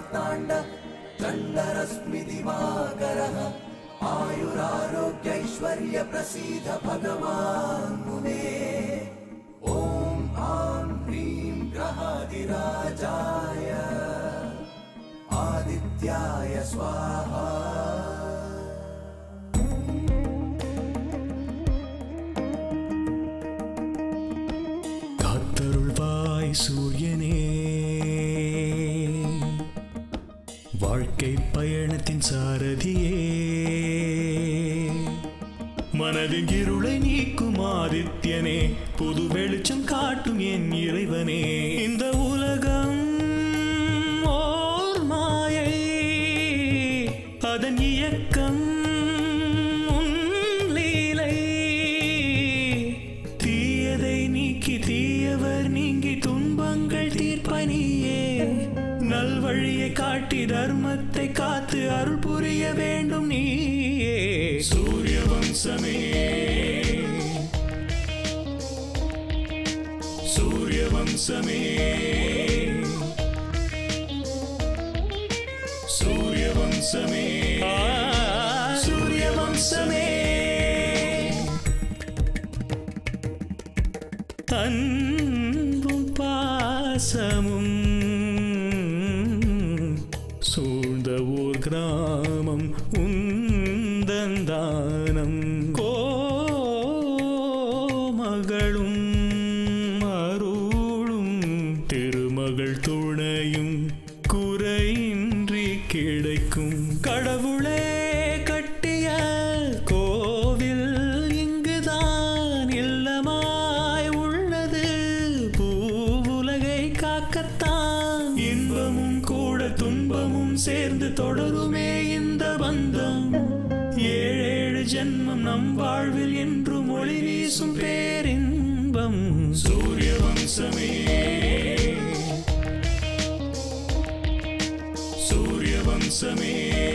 मार्ताण्ड चण्डरश्मि दिवाकरः आयुरारोग्यैश्वर्य प्रसीद भगवान् मुने ॐ आं ह्रीं ग्रहादिराजाय आदित्याय स्वाहा காத்தருள்வாய் சூரியனே வாழ்க்கை பயணத்தின் சாரதியே மனதின் இருளை நீக்கும் ஆதித்யனே புது வெளிச்சம் காட்டும் என் இறைவனே இந்த உலகம் ஓர் மாயை அதன் இயக்கம் உன் லீலை தீயதை நீக்கி தீயவர் நீங்கி துன்பங்கள் தீர்ப்பனியே நல்வழியை காட்டி தர்மத்தை காத்து அருள் புரிய வேண்டும் நீயே சூரிய வம்சமே சூரிய வம்சமே சூரிய வம்சமே சூரிய வம்சமே அன்பும் பாசமும் சூழ்ந்த ஊர் கிராமம் உந்தந்தானம் கோமகளும் அருளும் திருமகள் துணையும் குறையின்றி கிடைக்கும் கடவுளே கட்டிய கோவில் இங்குதான் இல்லமாய் உள்ளது பூவுலகை காக்கத்தான் இன்பமும் கூட துன்பமும் சேர்ந்து தொடருமே இந்த பந்தம் ஏழேழு ஜென்மம் நம் வாழ்வில் என்றும் ஒளி வீசும் பேரின்பம் சூரிய வம்சமே சூரிய வம்சமே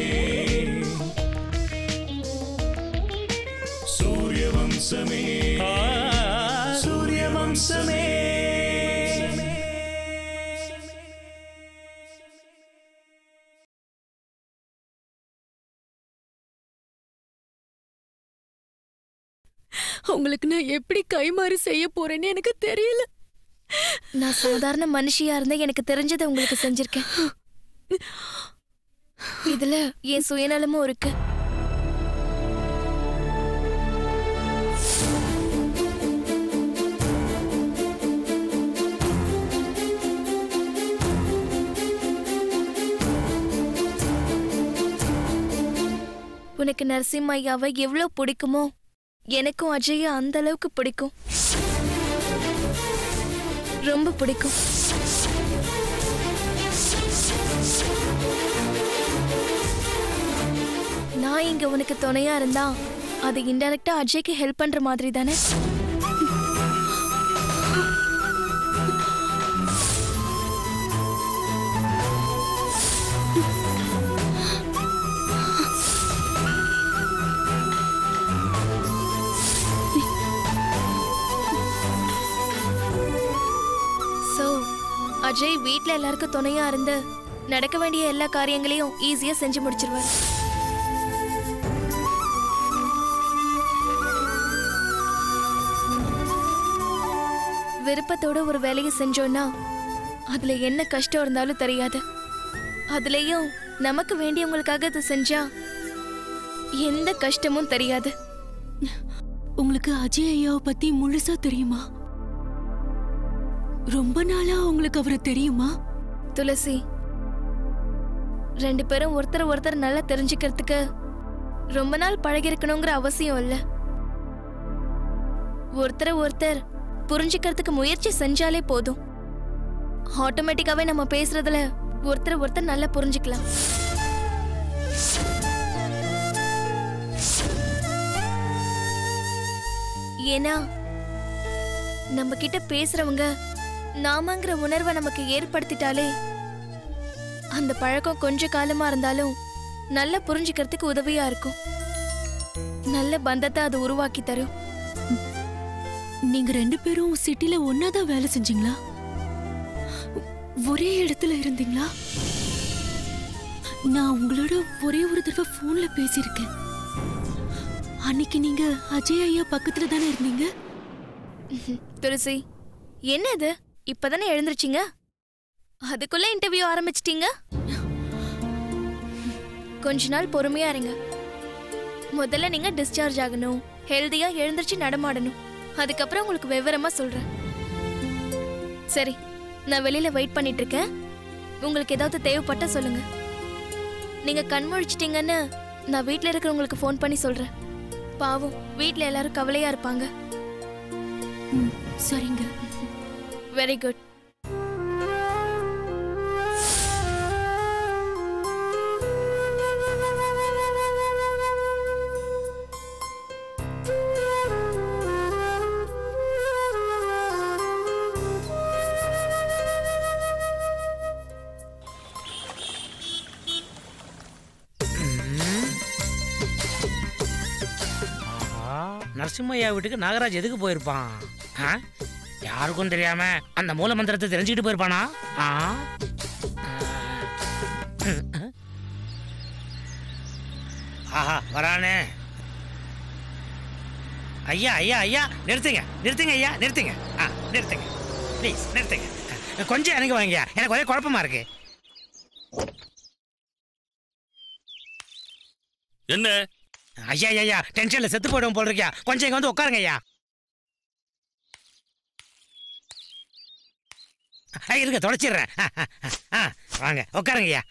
சூரிய வம்சமே சூரிய வம்சமே உங்களுக்கு நான் எப்படி கைமாறி செய்ய போறேன்னு எனக்கு தெரியல. நான் சாதாரண மனுஷியா இருந்தா எனக்கு தெரிஞ்சதை உங்களுக்கு செஞ்சிருக்கேன். இதுல என் சுயநலமும் இருக்கு. உனக்கு நரசிம்மையாவை எவ்வளவு பிடிக்குமோ எனக்கும் அஜய அந்த அளவுக்கு பிடிக்கும். ரொம்ப பிடிக்கும். நான் இங்க உனக்கு துணையா இருந்தா அது இன்டைரக்டா அஜய்க்கு ஹெல்ப் பண்ற மாதிரி தானே? அஜய் வீட்ல எல்லாருக்கும் துணையா இருந்து நடக்க வேண்டிய எல்லா காரியங்களையும் ஈஸியா செஞ்சு முடிச்சிருவார். விருப்பத்தோட ஒரு வேலையை செஞ்சோம்னா அதுல என்ன கஷ்டம் இருந்தாலும் தெரியாது. அதுலயும் நமக்கு வேண்டியவங்களுக்காக இது செஞ்சா எந்த கஷ்டமும் தெரியாது. உங்களுக்கு அஜய் ஐயாவை பத்தி முழுசா தெரியுமா? ரொம்ப நாளா உங்களுக்கு அவரை தெரியுமா? துளசி, ரெண்டு பேரும் ஒருத்தர் நல்லா தெரிஞ்சுக்கிறதுக்கு ரொம்ப நாள் பழகிருக்கணுங்கிற அவசியம் இல்ல. ஒருத்தர் புரிஞ்சுக்கிறதுக்கு முயற்சி செஞ்சாலே போதும். ஆட்டோமேட்டிக்காவே நம்ம பேசுறதுல ஒருத்தர் நல்லா புரிஞ்சுக்கலாம். ஏன்னா நம்ம கிட்ட பேசுறவங்க நாமங்கிற உணர்வை நமக்கு ஏற்படுத்திட்டாலே அந்த பழக்கம் கொஞ்ச காலமா இருந்தாலும் நல்லா புரிஞ்சுக்கிறதுக்கு உதவியா இருக்கும். நல்ல பந்தத்தை அது உருவாக்கி தரும். நீங்க ரெண்டு பேரும் சிட்டில ஒன்னாதான் வேலை செஞ்சீங்களா? ஒரே இடத்துல இருந்தீங்களா? நான் உங்களோட ஒரே ஒரு தடவை போன்ல பேசியிருக்கேன். அன்னைக்கு நீங்க அஜய் ஐயா பக்கத்துல தானே இருந்தீங்க. துளசி, என்ன இது? இப்பதானே எழுந்திருச்சீங்க, அதுக்குள்ள இன்டர்வியூ ஆரம்பிச்சிட்டீங்க? கொஞ்ச நாள் பொறுமையா இருங்க. முதல்ல நீங்க டிஸ்சார்ஜ் ஆகணும், ஹெல்தியா எழுந்திருச்சு நடமாடணும். அதுக்கப்புறம் உங்களுக்கு விவரமா சொல்றேன். சரி, நான் வெளியில வெயிட் பண்ணிட்டு இருக்கேன். உங்களுக்கு ஏதாவது தேவைப்பட்டா சொல்லுங்க. நீங்க கண் முழிச்சிட்டீங்கன்னு நான் வீட்ல இருக்கிறவங்களுக்கு ஃபோன் பண்ணி சொல்றேன். பாவம், வீட்ல எல்லாரும் கவலையா இருப்பாங்க. சரிங்க. Very good. நரசிம்மையா வீட்டுக்கு நாகராஜ் எதுக்கு போயிருப்பான்? யாருக்கும் தெரியாம அந்த மூல மந்திரத்தை தெரிஞ்சுக்கிட்டு போயிருப்பானா? ஆஹா, வரானே. ஐயா ஐயா ஐயா, நிறுத்துங்க நிறுத்துங்க ஐயா, நிறுத்துங்க. நிறுத்துங்க ப்ளீஸ், நிறுத்துங்க. கொஞ்சம் எனக்கு வாங்க, எனக்கு ஒரே குழப்பமா இருக்கு. என்ன ஐயா ஐயா, டென்ஷன்ல செத்து போயிடும் போல் இருக்கியா? கொஞ்சம் இங்க வந்து உட்காருங்க ஐயா. இருங்க, தொலைச்சிடுறேன். வாங்க உட்காருங்க ஐயா.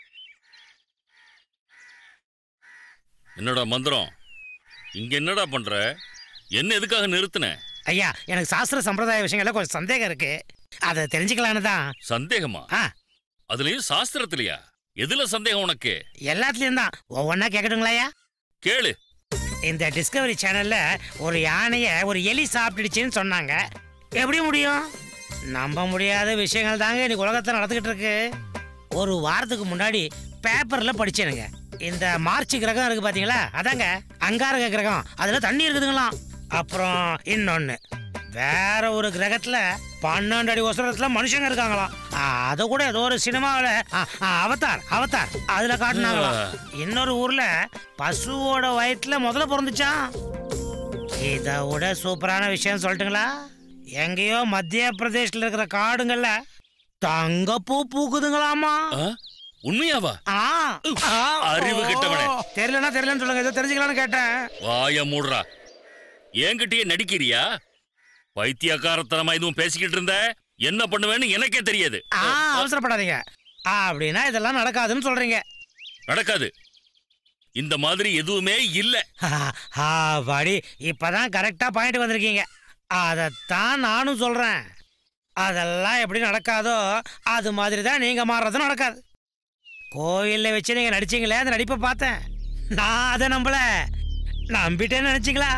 என்னடா மந்திரம்? இங்க என்னடா பண்ற? என்ன எதுக்காக நிறுத்தின? ஐயா, எனக்கு சாஸ்திர சம்பிரதாய விஷயங்கள்ல கொஞ்சம் சந்தேகம் இருக்கு, அதை தெரிஞ்சுக்கலான்னு தான். சந்தேகமா? அதுலயும் சாஸ்திரத்திலயா? எதுல சந்தேகம் உனக்கு? எல்லாத்துலயும் தான். ஒவ்வொன்னா கேட்கட்டுங்களா ஐயா? கேளு. இந்த டிஸ்கவரி சேனல்ல ஒரு யானைய ஒரு எலி சாப்பிட்டுடுச்சுன்னு சொன்னாங்க. எப்படி முடியும்? நம்ப முடியாத விஷயங்கள் தாங்க இன்னைக்கு உலகத்தை நடந்துகிட்டு இருக்கு. ஒரு வாரத்துக்கு முன்னாடி பேப்பர்ல படிச்சேனுங்க. இந்த மார்ச் கிரகம் இருக்கு பாத்தீங்களா, அதாங்க அங்காரக கிரகம். அதுல தண்ணி இருக்குதுங்களாம். அப்புறம் இன்னொன்னு, வேற ஒரு கிரகத்துல 12 அடி உசரத்துல மனுஷங்க இருக்காங்களாம். அத கூட ஏதோ ஒரு சினிமாவில அவதார் அவதார் அதுல காட்டினாங்களாம். இன்னொரு ஊர்ல பசுவோட வயிற்றுல முதல்ல பிறந்துச்சான். இதை விட சூப்பரான விஷயம் சொல்லட்டுங்களா? எங்கேயோ மத்திய பிரதேஷ்ல இருக்கிற காடுங்கள்ல தங்கப்பூ பூக்குதுங்களாமா. உண்மையாவா? அறிவு கெட்டவனே. தெரியலன்னா தெரியலன்னு சொல்லுங்க, ஏதோ தெரிஞ்சுக்கலாம்னு கேட்டேன். வாய மூடுறா. என்கிட்டயே நடிக்கிறியா? பைத்தியக்காரத்தனமா எதுவும் பேசிக்கிட்டு இருந்த என்ன பண்ணுவேன்னு எனக்கே தெரியாது. அவசரப்படாதீங்க. அப்படின்னா இதெல்லாம் நடக்காதுன்னு சொல்றீங்க? நடக்காது. இந்த மாதிரி எதுவுமே இல்ல. வாடி, இப்பதான் கரெக்டா பாயிண்ட் வந்திருக்கீங்க. அதத்தான் நானும் சொல்றேன். அதெல்லாம் எப்படி நடக்காதோ அது மாதிரி தான் நீங்க மாறுறதும் நடக்காது. கோயில்ல வச்சு நீங்க நடிச்சீங்களே, அந்த நடிப்பை பார்த்தேன். நான் அதை நம்பல, நம்பிட்டேன்னு நினைச்சீங்களா?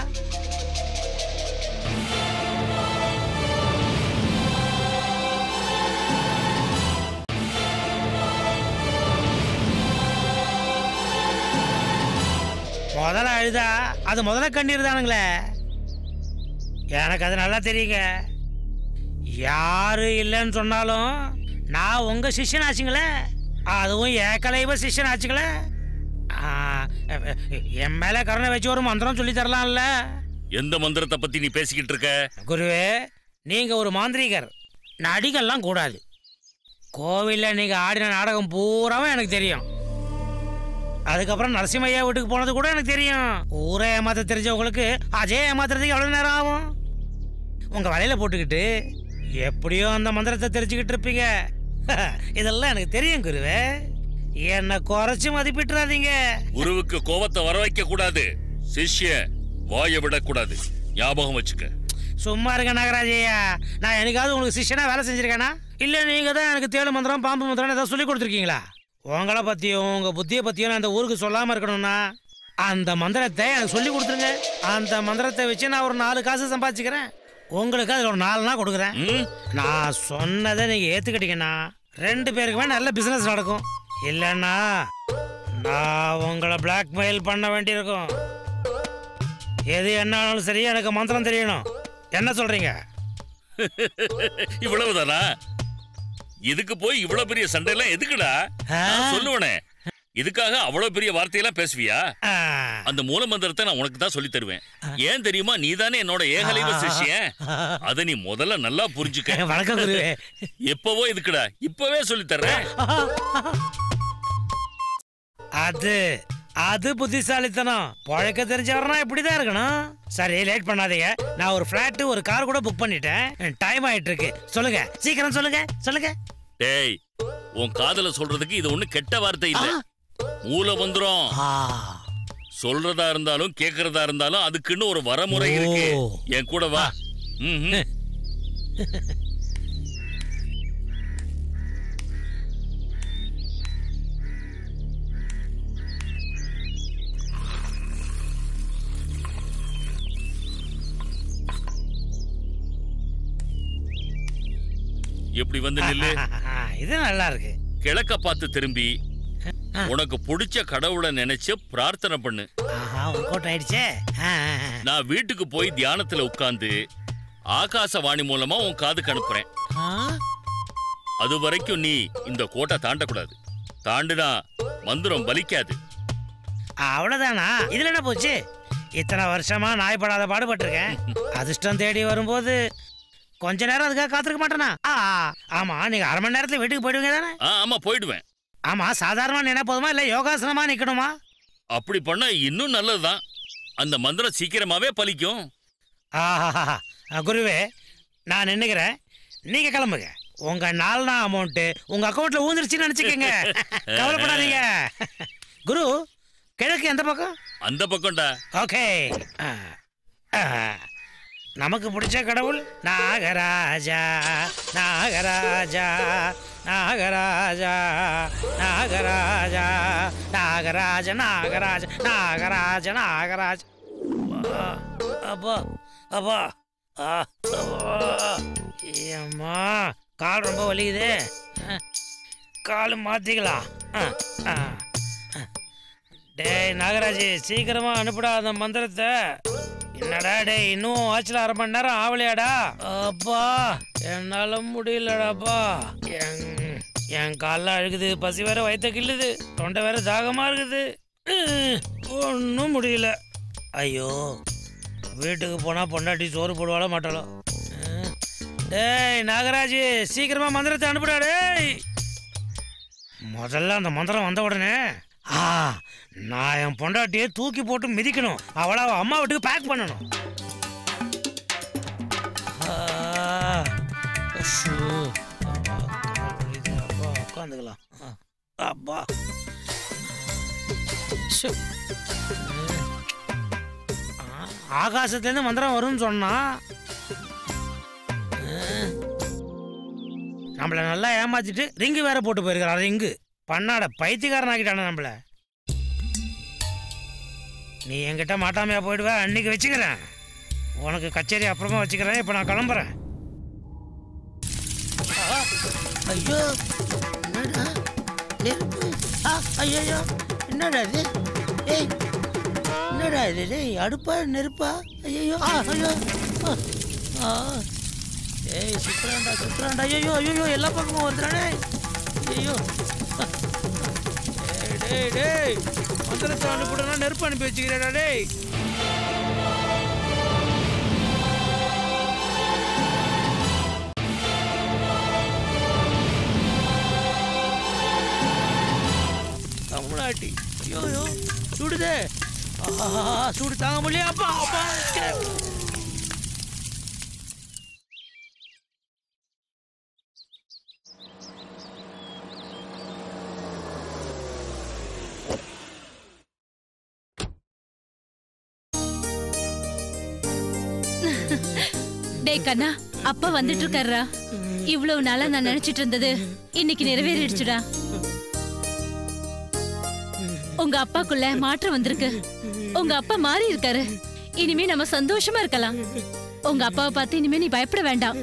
முதல்ல அழுதா அது முதல்ல கண்ணீர் தானுங்களே. எனக்கு அது நல்லா தெரியுங்க. யாரு இல்லைன்னு சொன்னாலும் நான் உங்க சிஷ்யன் ஆச்சுங்களே, அதுவும் ஏகலைவ சிஷ்யன் ஆச்சுங்களே. என் மேல கருணை வச்சு ஒரு மந்திரம் சொல்லி தரலாம்ல. எந்த மந்திரத்தை பத்தி நீ பேசிக்கிட்டு இருக்க? குருவே, நீங்க ஒரு மாந்திரிகர், நடிகெல்லாம் கூடாது. கோவில்ல நீங்க ஆடின நாடகம் பூராவும் எனக்கு தெரியும். அதுக்கப்புறம் நரசிம்மையா வீட்டுக்கு போனது கூட எனக்கு தெரியும். ஊரை ஏமாத்த தெரிஞ்சவங்களுக்கு அஜய் ஏமாத்துறதுக்கு எவ்வளவு நேரம் ஆகும்? உங்க வலையில போட்டுக்கிட்டு எப்படியோ அந்த மந்திரத்தை தெரிஞ்சுக்கிட்டு இருப்பீங்க. இதெல்லாம் எனக்கு தெரியும் குருவே, என்ன குறைச்சு மதிப்பிட்டுறாதீங்க. குருவுக்கு கோபத்தை வர வைக்க கூடாது, சிஷ்ய வாய விடக்கூடாது, ஞாபகம் வச்சுக்க. சும்மா இருக்க நாகராஜையா, நான் எனக்காவது உங்களுக்கு சிஷ்யனா வேலை செஞ்சிருக்கேனா? இல்ல நீங்க தான் எனக்கு தேளு மந்திரம் பாம்பு மந்திரம் ஏதாவது சொல்லி கொடுத்துருக்கீங்களா? உங்களை பத்தியும் உங்க புத்தியை பத்தியும் நான் அந்த ஊருக்கு சொல்லாம இருக்கணும்னா அந்த மந்திரத்தை எனக்கு சொல்லி கொடுத்துருங்க. அந்த மந்திரத்தை வச்சு நான் ஒரு 4 காசு சம்பாதிச்சுக்கிறேன். உங்களுக்கு அதில் ஒரு 4 நாள் கொடுக்குறேன். நான் சொன்னதை நீங்க ஏத்துக்கிட்டீங்கன்னா 2 பேருக்குமே நல்ல பிசினஸ் நடக்கும். இல்லைன்னா நான் உங்களை பிளாக்மெயில் பண்ண வேண்டியிருக்கும். எது என்ன ஆனாலும் சரி, எனக்கு மந்திரம் தெரியணும். என்ன சொல்றீங்க? இவ்வளவுதானா? இதுக்கு போய் இவ்வளவு பெரிய சண்டைலாம் எதுக்குடா? சொல்லுவனே, இதுக்காக அவ்வளவு பெரிய வார்த்தையெல்லாம் பேசுவியா? ஆ, அந்த மூல மந்திரத்தை நான் உனக்கு தான் சொல்லி தருவேன். ஏன் தெரியுமா? நீதானே என்னோட ஏகலைவ சிஷ்யன். அத நீ முதல்ல நல்லா புரிஞ்சுக்க. வணக்கம் குருவே. எப்பவோ இதுக்குடா, இப்பவே சொல்லி தர்றேன். அது அது புத்திசாலித்தனம். பழக்க தெரிஞ்சவரனா இப்படிதான் இருக்கணும். சரி, லேட் பண்ணாதீங்க. நான் ஒரு ஃபிளாட் ஒரு கார் கூட புக் பண்ணிட்டேன். டைம் ஆயிட்டு இருக்கு. சொல்லுங்க, சீக்கிரம் சொல்லுங்க சொல்லுங்க. டேய், உன் காதல சொல்றதுக்கு இது ஒண்ணு கெட்ட வார்த்தை இல்ல. மூல மந்திரம். சொல்றதா இருந்தாலும் கேக்குறதா இருந்தாலும் அதுக்குன்னு ஒரு வரமுறை இருக்கு. என் கூட வா. எப்படி வந்து நில்லு. இது நல்லா இருக்கு. கிழக்க பார்த்து திரும்பி உனக்கு பிடிச்ச கடவுளை நினைச்சு பிரார்த்தனை பண்ணு. நான் வீட்டுக்கு போய் தியானத்துல உட்கார்ந்து ஆகாசவாணி மூலமா உன் காதுக்கு அனுப்புறேன். அது வரைக்கும் நீ இந்த கோட்டை தாண்டக்கூடாது. தாண்டுனா மந்திரம் பலிக்காது. அவ்வளவுதானா? இதுல என்ன போச்சு? இத்தனை வருஷமா நாய்படாத பாடுபட்டிருக்கேன். அதிர்ஷ்டம் தேடி வரும்போது கொஞ்ச நேரம் அதுக்காக காத்திருக்க மாட்டேனா? ஆமா, நீங்க அரை மணி நேரத்துல வீட்டுக்கு போயிடுவீங்க தானே? ஆமா, போயிடுவேன். ஆமா, சாதாரணமா நின்னா போதுமா இல்ல யோகாசனமா நிக்கணுமா? அப்படி பண்ணா இன்னும் நல்லதுதான். அந்த மந்திரம் சீக்கிரமாவே பலிக்கும். குருவே, நான் நின்னுக்கிறேன். நீங்க கிளம்புங்க. உங்க 4 அமௌண்ட் உங்க அக்கௌண்ட்ல ஊந்துருச்சுன்னு நினைச்சுக்கங்க. கவலைப்படாதீங்க. குரு, கிழக்கு எந்த பக்கம்? அந்த பக்கம்டா. ஓகே. நமக்கு பிடிச்ச கடவுள் நாகராஜா நாகராஜா நாகராஜா நாகராஜா நாகராஜ நாகராஜ நாகராஜ நாகராஜ. அப்பா அப்பா அம்மா, கால் ரொம்ப வலிக்குது. கால் மாத்திக்கலாம். டேய் நாகராஜ், சீக்கிரமா அனுப்புடா அந்த மந்திரத்தை. என்னடா டேய், இன்னும் ஆச்சுல அரை மணி நேரம் ஆவலையாடா? அப்பா, என்னால முடியலடாப்பா. என் காலில் அழுகுது, பசி வேற வயிற்ற கிள்ளுது, தொண்டை வேற தாகமா இருக்குது. ஒன்றும் முடியல. ஐயோ, வீட்டுக்கு போனா பொண்டாட்டி சோறு போடுவாள மாட்டாளோ? டேய் நாகராஜ், சீக்கிரமா மந்திரத்தை அனுப்புடா டேய். முதல்ல அந்த மந்திரம் வந்த உடனே நான் என் பொண்டாட்டியை தூக்கி போட்டு மிதிக்கணும். அவளை அம்மா வீட்டுக்கு பேக் பண்ணணும். உட்காந்துக்கலாம். அப்பா, ஆகாசத்துலேருந்து மந்திரம் வரும்னு சொன்னா நம்மளை நல்லா ஏமாத்திட்டு ரிங்கு வேற போட்டு போயிருக்கிறான். ரிங்கு பண்ணாட பைத்தியக்காரன் ஆக்கிட்டான நம்மள. நீ என்கிட்ட மாட்டாமையா போயிடுவ. அன்னைக்கு வச்சுக்கிறேன். உனக்கு கச்சேரி அப்புறமா வச்சுக்கிறேன். இப்போ நான் கிளம்புறேன். ஐயோ, ஐயோ, என்னடா இது? ஏய், என்னடா இது? டேய், அடுப்பா நெருப்பா? ஐயோ, ஐயோ, ஏய், சுத்துறாண்டா சுத்துறாண்டா. ஐயோ ஐயோ, எல்லா பக்கமும் வருதுறானே. ஐயோ, டேய் டேய், மந்திரத்தை அனுப்பிடனா நெருப்பு அனுப்பி வச்சுக்கிறேடா டேய். தமிழ்நாட்டி. ஐயோ, சுடுதே. சூடு தாங்க முடியல. அப்பா அப்பா. டேய் கண்ணா, அப்பா வந்துட்டு இருக்காரா? இவ்வளவு நாளா நான் நினைச்சிட்டு இருந்தது இன்னைக்கு நிறைவேறிடுச்சுடா. உங்க அப்பாக்குள்ள மாற்றம் வந்திருக்கு. உங்க அப்பா மாறி இருக்காரு. இனிமே நம்ம சந்தோஷமா இருக்கலாம். உங்க அப்பாவை பார்த்து இனிமே நீ பயப்பட வேண்டாம்.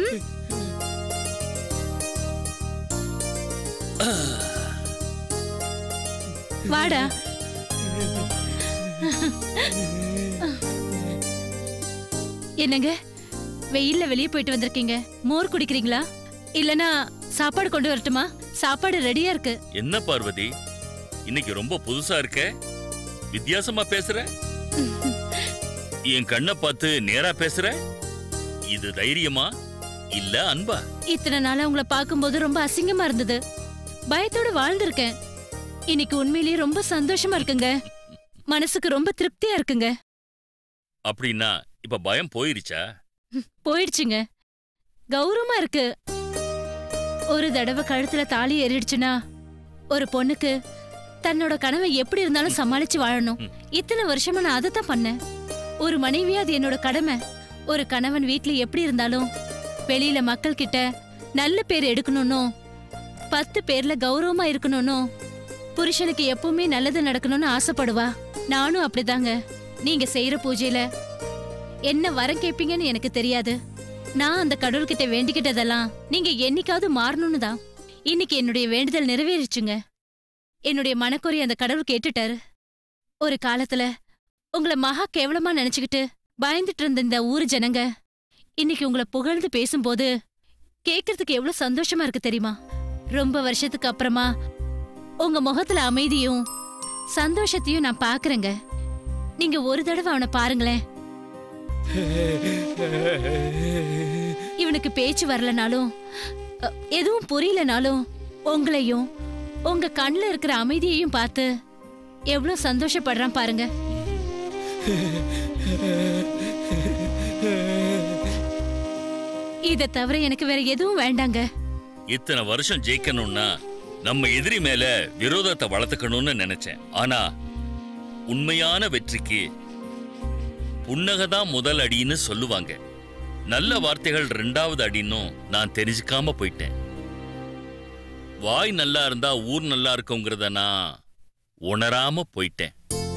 வாடா. என்னங்க, வெயில்ல வெளியே போயிட்டு வந்திருக்கீங்க. மோர் குடிக்கிறீங்களா? இல்லனா சாப்பாடு கொண்டு வரட்டுமா? சாப்பாடு ரெடியா இருக்கு. என்ன பார்வதி, இன்னைக்கு ரொம்ப புதுசா இருக்க, வித்தியாசமா பேசுற. என் கண்ணை பார்த்து நேரா பேசுற. இது தைரியமா இல்ல அன்பா? இத்தனை நாளா உங்களை பார்க்கும்போது ரொம்ப அசிங்கமா இருந்தது. பயத்தோட வாழ்ந்திருக்கேன். இன்னைக்கு உண்மையிலேயே ரொம்ப சந்தோஷமா இருக்குங்க. மனசுக்கு ரொம்ப திருப்தியா இருக்குங்க. அப்படின்னா இப்ப பயம் போயிருச்சா? போயிடுச்சுங்க. கௌரவமா இருக்கு. ஒரு தடவை கழுத்துல தாலி ஏறிடுச்சுன்னா ஒரு பொண்ணுக்கு தன்னோட கனவை எப்படி இருந்தாலும் சமாளிச்சு வாழணும். இத்தனை வருஷமா நான் அதை தான் பண்ணேன். ஒரு மனைவியா அது என்னோட கடமை. ஒரு கணவன் வீட்டுல எப்படி இருந்தாலும் வெளியில மக்கள் கிட்ட நல்ல பேர் எடுக்கணும்னு, 10 பேர்ல கௌரவமா இருக்கணும்னு, புருஷனுக்கு எப்பவுமே நல்லது நடக்கணும்னு ஆசைப்படுவா. நானும் அப்படிதாங்க. நீங்க செய்யற பூஜையில என்ன வரம் கேட்பீங்கன்னு எனக்கு தெரியாது. நான் அந்த கடவுள்கிட்ட வேண்டிக்கிட்டதெல்லாம் நீங்க என்னைக்காவது மாறணும்னு தான். இன்னைக்கு என்னுடைய வேண்டுதல் நிறைவேறிச்சுங்க. என்னுடைய மனக்குறை அந்த கடவுள் கேட்டுட்டாரு. ஒரு காலத்துல உங்களை மகா கேவலமா நினைச்சுக்கிட்டு பயந்துட்டு இருந்த இந்த ஊரு ஜனங்க இன்னைக்கு உங்களை புகழ்ந்து பேசும்போது கேட்கறதுக்கு எவ்வளவு சந்தோஷமா இருக்கு தெரியுமா? ரொம்ப வருஷத்துக்கு அப்புறமா உங்க முகத்துல அமைதியும் சந்தோஷத்தையும் நான் பாக்குறேங்க. நீங்க ஒரு தடவை அவனை பாருங்களேன். இவனுக்கு பேச்சு வரலனாலும் எதுவும் புரியலனாலும் உங்களையும் உங்க கண்ணுல இருக்கிற அமைதியையும் பார்த்து எவ்வளவு சந்தோஷப்படுறான் பாருங்க. இதை தவிர எனக்கு வேற எதுவும் வேண்டாங்க. இத்தனை வருஷம் ஜெயிக்கணும்னா நம்ம எதிரி மேல விரோதத்தை வளர்த்துக்கணும்னு நினைச்சேன். ஆனா உண்மையான வெற்றிக்கு புன்னகதான் முதல் அடின்னு சொல்லுவாங்க. நல்ல வார்த்தைகள் 2வது அடின்னும் நான் தெரிஞ்சுக்காம போயிட்டேன். வாய் நல்லா இருந்தா ஊர் நல்லா இருக்குங்கிறத நான் உணராம போயிட்டேன்.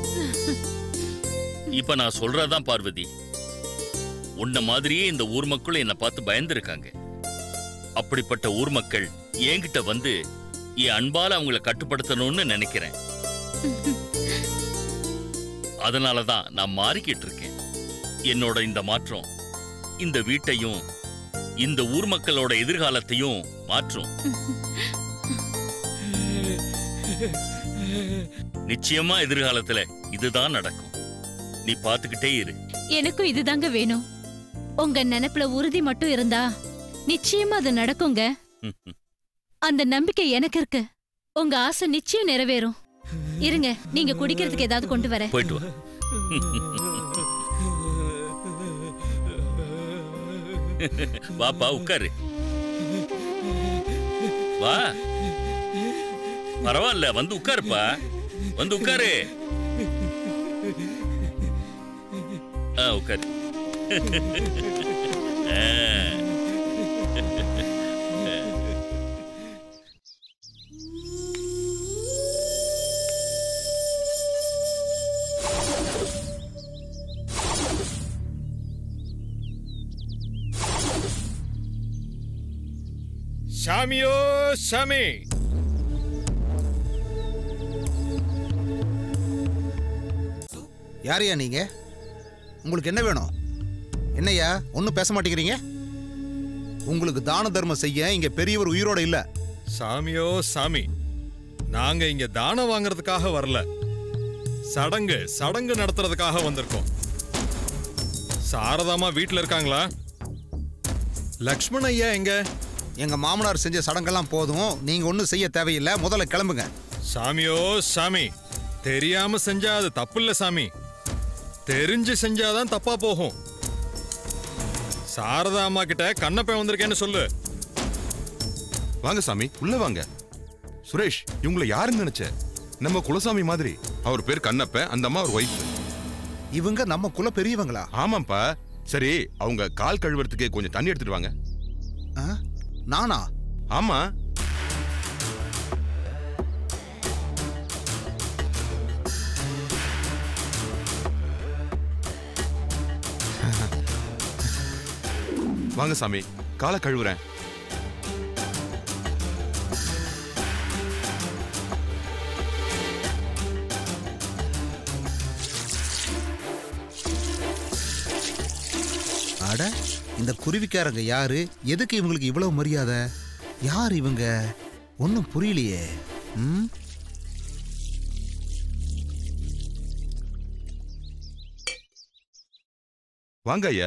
இப்ப நான் சொல்றதான் பார்வதி, உன்ன மாதிரியே இந்த ஊர் மக்கள் என்னை பார்த்து பயந்துருக்காங்க. அப்படிப்பட்ட ஊர் மக்கள் என்கிட்ட வந்து என் அன்பால அவங்கள கட்டுப்படுத்தணும்னு நினைக்கிறேன். அதனாலதான் நான் மாறிக்கிட்டு இருக்கேன். என்னோட இந்த மாற்றம் இந்த வீட்டையும் இந்த ஊர் மக்களோட எதிர்காலத்தையும் மாற்றும். நிச்சயமா எதிர்காலத்துல இதுதான் நடக்கும். நீ பாத்துக்கிட்டே இரு. எனக்கும் இதுதாங்க வேணும். உங்க நினைப்புல உறுதி மட்டும் இருந்தா நிச்சயமா அது நடக்குங்க. அந்த நம்பிக்கை எனக்கு இருக்கு. உங்க ஆசை நிச்சயம் நிறைவேறும். இருங்க, நீங்க குடிக்கிறதுக்கு ஏதாவது கொண்டு வர. போயிட்டு வா. வாப்பா உட்காரு. வா, பரவாயில்ல, வந்து உட்காருப்பா. வந்து உட்காரு. உட்காரு. சாமியோ சாமி, யாரையா நீங்க? உங்களுக்கு என்ன வேணும்? என்னையா ஒன்னும் பேச மாட்டேங்கிறீங்க? உங்களுக்கு தான தர்மம் செய்ய இங்க பெரியவர் உயிரோட இல்ல. சாமியோ சாமி, நாங்க இங்க தானம் வாங்குறதுக்காக வரல, சடங்கு நடத்துறதுக்காக வந்திருக்கோம். சாரதாமா வீட்டுல இருக்காங்களா? லக்ஷ்மண் ஐயா எங்க? எங்க மாமனார் செஞ்ச சடங்கெல்லாம் போதும், நீங்க ஒன்னும் செய்ய தேவையில்லை, முதல்ல கிளம்புங்க. சாமியோ சாமி, தெரியாம செஞ்சா அது தப்பு இல்ல சாமி, தெரிஞ்சு செஞ்சாதான் தப்பா போகும். சாரதா அம்மா கிட்ட கண்ணப்பன் வந்திருக்கேன்னு சொல்லு. வாங்க சாமி, உள்ள வாங்க. சுரேஷ், இவங்களை யாருன்னு நினைச்ச? நம்ம குலசாமி மாதிரி. அவர் பேர் கண்ணப்பன், அந்த அம்மா ஒரு ஒய்ஃப். இவங்க நம்ம குல பெரியவங்களா? ஆமாப்பா. சரி, அவங்க கால் கழுவுறதுக்கு கொஞ்சம் தண்ணி எடுத்துட்டு வாங்க. நானா? ஆமா. வாங்க சாமி, காலை கழுவுறேன். அட, இந்த குருவிக்காரங்க யாரு? எதுக்கு இவங்களுக்கு இவ்வளவு மரியாதை? யார் இவங்க? ஒன்னும் புரியலையே. வாங்க ஐயா.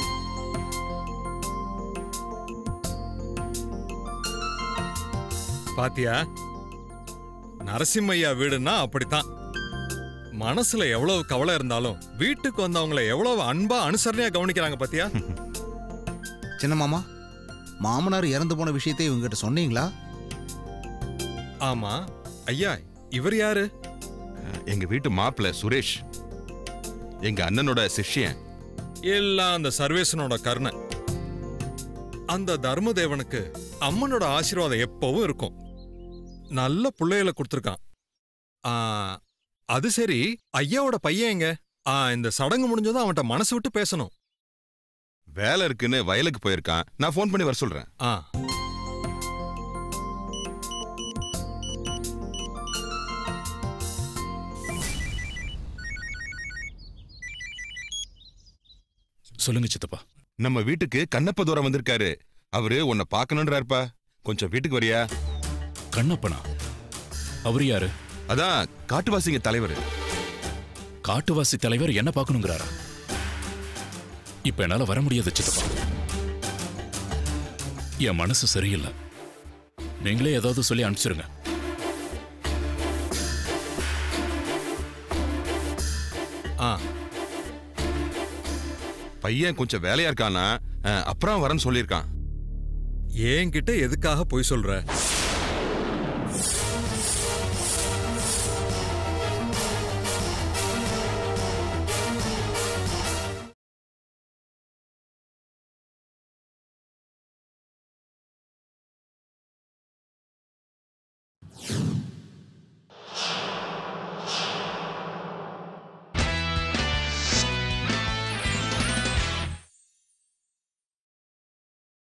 பாத்தியா, நரசிம்மையா வீடுன்னா அப்படித்தான். மனசுல எவ்வளவு கவலை இருந்தாலும் வீட்டுக்கு வந்தவங்களை எவ்வளவு அன்பா அனுசரணையா கவனிக்கிறாங்க பாத்தியா. சின்ன மாமா, மாமனார் இறந்து போன விஷயத்தை இவங்கிட்ட சொன்னீங்களா? ஆமா ஐயா, இவர் யாரு? எங்க வீட்டு மாப்பிள்ள சுரேஷ், எங்க அண்ணனோட சிஷ்யன். எல்லாம் அந்த சர்வேசனோட கருணை. அந்த தர்மதேவனுக்கு அம்மனோட ஆசீர்வாதம் எப்பவும் இருக்கும். நல்ல பிள்ளைகளை கொடுத்துருக்கான். அது சரி, ஐயாவோட பையன் எங்க? இந்த சடங்கு முடிஞ்சதும் அவன்கிட்ட மனசு விட்டு பேசணும். வேலை இருக்குன்னு வயலுக்கு போயிருக்கான். நான் ஃபோன் பண்ணி வர சொல்றேன். சொல்லுங்க சித்தப்பா. நம்ம வீட்டுக்கு கண்ணப்ப தூரம் வந்திருக்காரு. அவரு உன்னை பார்க்கணுன்றாருப்பா. கொஞ்சம் வீட்டுக்கு வரியா? கண்ணப்பனா? அவரு யாரு? அதான் காட்டுவாசிங்க தலைவர். காட்டுவாசி தலைவர் என்ன பார்க்கணுங்கிறாரா? இப்ப என்னால வர முடியாது சித்தப்பா. என் மனசு சரியில்லை. நீங்களே ஏதாவது சொல்லி அனுப்பிச்சிருங்க. பையன் கொஞ்சம் வேலையா இருக்கானா, அப்புறம் வரேன்னு சொல்லியிருக்கான். என்கிட்ட எதுக்காக போய் சொல்ற?